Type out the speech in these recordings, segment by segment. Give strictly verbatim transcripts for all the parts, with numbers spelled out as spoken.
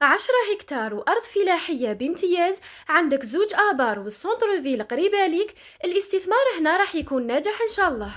عشرة هكتار وأرض فلاحية بامتياز. عندك زوج آبار والسونتر فيل قريبة ليك. الاستثمار هنا راح يكون ناجح إن شاء الله.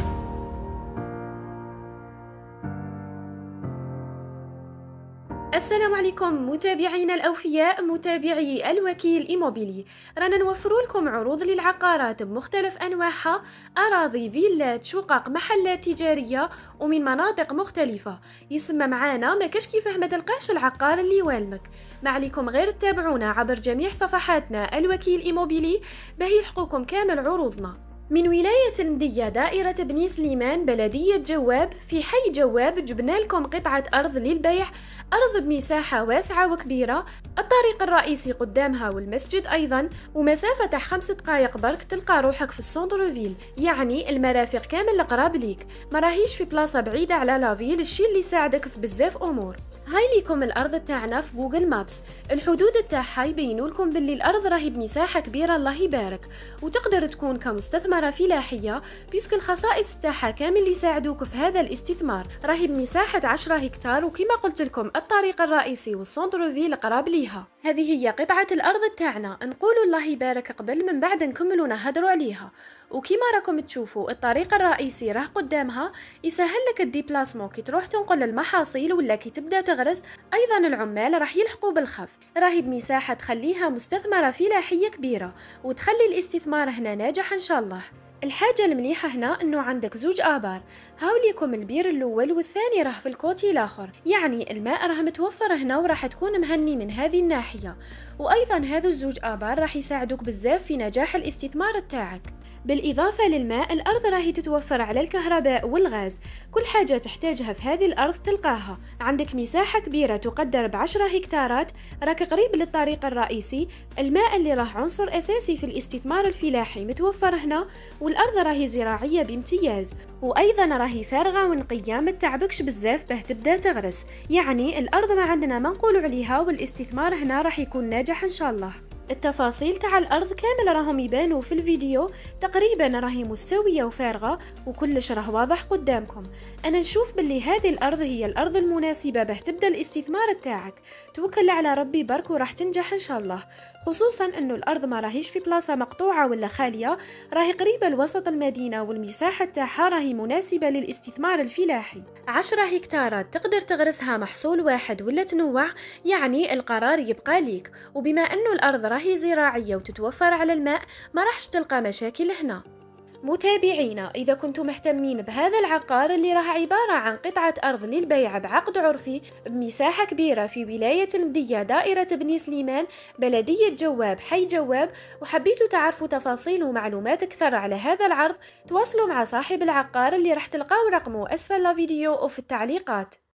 السلام عليكم متابعينا الأوفياء، متابعي الوكيل إيموبيلي. رانا نوفر لكم عروض للعقارات بمختلف أنواعها، أراضي، فيلات، شقق، محلات تجارية ومن مناطق مختلفة. يسمى معانا ما كاش كيفاه ما تلقاش العقار اللي يوالمك. ما عليكم غير تتابعونا عبر جميع صفحاتنا الوكيل إيموبيلي باه يلحقوكم كامل عروضنا. من ولاية المدية دائرة بني سليمان بلدية جواب، في حي جواب جبنا لكم قطعة أرض للبيع، أرض بمساحة واسعة وكبيرة، الطريق الرئيسي قدامها والمسجد أيضا، ومسافة تاع خمس دقايق برك تلقى روحك في السونتر فيل، يعني المرافق كامل القراب ليك، ما راهيش في بلاصة بعيدة على لافيل، الشي اللي يساعدك في بزاف أمور. هاي ليكم الأرض تاعنا في جوجل مابس، الحدود تاعها يبينوا لكم باللي الأرض راهي بمساحة كبيرة الله يبارك، وتقدر تكون كمستثمرة فلاحية بيسك الخصائص تاعها كامل اللي يساعدوك في هذا الاستثمار. راهي بمساحة عشرة هكتار، وكما قلت لكم الطريق الرئيسي والسونتر فيل قراب ليها. هذه هي قطعة الأرض تاعنا، نقولوا الله يبارك قبل من بعد نكملوا نهضروا عليها. وكما راكم تشوفوا الطريق الرئيسي راه قدامها، يسهل لك الديبلاسمون كي تروح تنقل المحاصيل ولا كي تبدا تغرس. ايضا العمال راح يلحقوا بالخف. راهي بمساحه تخليها مستثمره فلاحيه كبيره وتخلي الاستثمار هنا ناجح ان شاء الله. الحاجة المليحة هنا انه عندك زوج آبار، هاوليكم البير الاول والثاني راه في الكوتي الاخر، يعني الماء راه متوفر هنا وراح تكون مهني من هذه الناحية. وايضا هذا الزوج آبار راح يساعدوك بزاف في نجاح الاستثمار تاعك. بالإضافة للماء، الأرض راهي تتوفر على الكهرباء والغاز، كل حاجة تحتاجها في هذه الأرض تلقاها. عندك مساحة كبيرة تقدر بعشرة هكتارات، راك قريب للطريق الرئيسي، الماء اللي راه عنصر أساسي في الاستثمار الفلاحي متوفر هنا، والأرض راهي زراعية بامتياز، وأيضا راهي فارغة ونقية ما تتعبكش بزاف باه تبدا تغرس، يعني الأرض ما عندنا ما نقولوا عليها، والاستثمار هنا راح يكون ناجح إن شاء الله. التفاصيل تاع الأرض كامل راهم يبانوا في الفيديو، تقريبا راهي مستوية وفارغة وكلش راه واضح قدامكم. أنا نشوف باللي هذه الأرض هي الأرض المناسبة باه تبدأ الاستثمار تاعك. توكل على ربي برك وراح تنجح إن شاء الله، خصوصا أنه الأرض ما راهيش في بلاصة مقطوعة ولا خالية، راهي قريبة لوسط المدينة والمساحة تاعها راهي مناسبة للاستثمار الفلاحي. عشرة هكتارات تقدر تغرسها محصول واحد ولا تنوع، يعني القرار يبقى ليك. وبما أنه الأرض راهي زراعية وتتوفر على الماء، ما راحش تلقى مشاكل هنا. متابعينا، إذا كنتم مهتمين بهذا العقار اللي راه عبارة عن قطعة أرض للبيع بعقد عرفي بمساحة كبيرة في ولاية المدية دائرة بني سليمان بلدية جواب حي جواب، وحبيتوا تعرفوا تفاصيل ومعلومات أكثر على هذا العرض، تواصلوا مع صاحب العقار اللي راح تلقاو رقمه أسفل الفيديو أو في التعليقات.